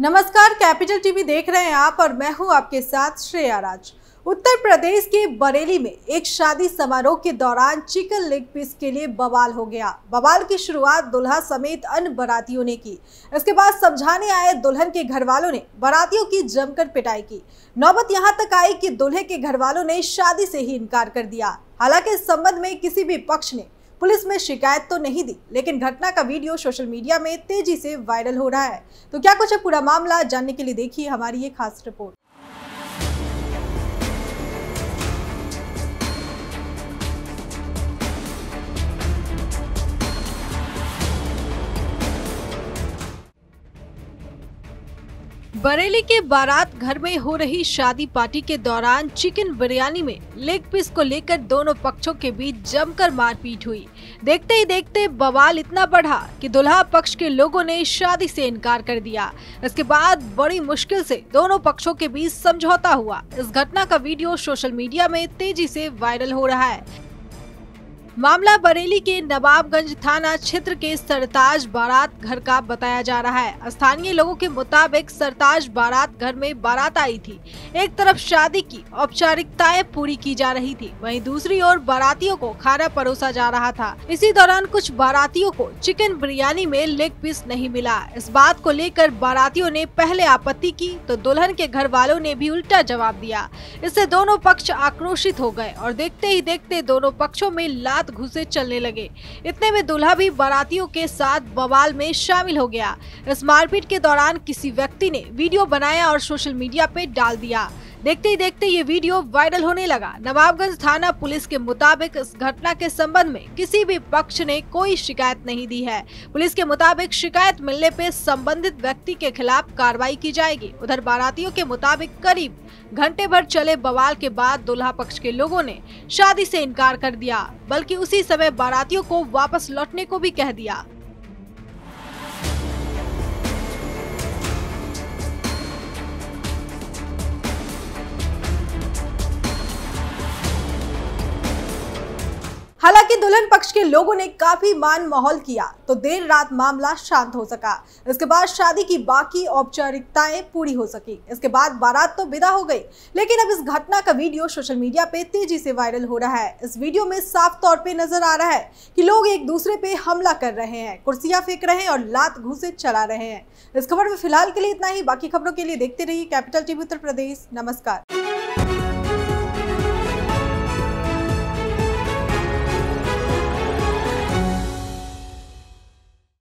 नमस्कार, capital TV देख रहे हैं आप और मैं हूं आपके साथ श्रेया राज। उत्तर प्रदेश के बरेली में एक शादी समारोह के दौरान चिकन लेग पीस के लिए बवाल हो गया। बवाल की शुरुआत दुल्हा समेत अन्य बारातियों ने की। इसके बाद समझाने आए दुल्हन के घर वालों ने बारातियों की जमकर पिटाई की। नौबत यहां तक आई कि दूल्हे के घर वालों ने शादी से ही इनकार कर दिया। हालांकि इस संबंध में किसी भी पक्ष ने पुलिस में शिकायत तो नहीं दी, लेकिन घटना का वीडियो सोशल मीडिया में तेजी से वायरल हो रहा है। तो क्या कुछ है पूरा मामला, जानने के लिए देखिए हमारी ये खास रिपोर्ट। बरेली के बारात घर में हो रही शादी पार्टी के दौरान चिकन बिरयानी में लेग पीस को लेकर दोनों पक्षों के बीच जमकर मारपीट हुई। देखते ही देखते बवाल इतना बढ़ा कि दुल्हा पक्ष के लोगों ने शादी से इनकार कर दिया। इसके बाद बड़ी मुश्किल से दोनों पक्षों के बीच समझौता हुआ। इस घटना का वीडियो सोशल मीडिया में तेजी से वायरल हो रहा है। मामला बरेली के नवाबगंज थाना क्षेत्र के सरताज बारात घर का बताया जा रहा है। स्थानीय लोगों के मुताबिक सरताज बारात घर में बारात आई थी। एक तरफ शादी की औपचारिकताएं पूरी की जा रही थी, वहीं दूसरी ओर बारातियों को खाना परोसा जा रहा था। इसी दौरान कुछ बारातियों को चिकन बिरयानी में लेग पीस नहीं मिला। इस बात को लेकर बारातियों ने पहले आपत्ति की तो दुल्हन के घर वालों ने भी उल्टा जवाब दिया। इससे दोनों पक्ष आक्रोशित हो गए और देखते ही देखते दोनों पक्षों में घुसे चलने लगे। इतने में दूल्हा भी बारातियों के साथ बवाल में शामिल हो गया। इस मारपीट के दौरान किसी व्यक्ति ने वीडियो बनाया और सोशल मीडिया पे डाल दिया। देखते ही देखते ये वीडियो वायरल होने लगा। नवाबगंज थाना पुलिस के मुताबिक इस घटना के संबंध में किसी भी पक्ष ने कोई शिकायत नहीं दी है। पुलिस के मुताबिक शिकायत मिलने पे संबंधित व्यक्ति के खिलाफ कार्रवाई की जाएगी। उधर बारातियों के मुताबिक करीब घंटे भर चले बवाल के बाद दुल्हा पक्ष के लोगों ने शादी से इनकार कर दिया, बल्कि उसी समय बारातियों को वापस लौटने को भी कह दिया। हालांकि दुल्हन पक्ष के लोगों ने काफी मान माहौल किया तो देर रात मामला शांत हो सका। इसके बाद शादी की बाकी औपचारिकताएं पूरी हो सकी। इसके बाद बारात तो विदा हो गई, लेकिन अब इस घटना का वीडियो सोशल मीडिया पे तेजी से वायरल हो रहा है। इस वीडियो में साफ तौर पे नजर आ रहा है कि लोग एक दूसरे पे हमला कर रहे हैं, कुर्सियां फेंक रहे हैं और लात घूंसे चला रहे हैं। इस खबर में फिलहाल के लिए इतना ही। बाकी खबरों के लिए देखते रहिए कैपिटल टीवी उत्तर प्रदेश। नमस्कार।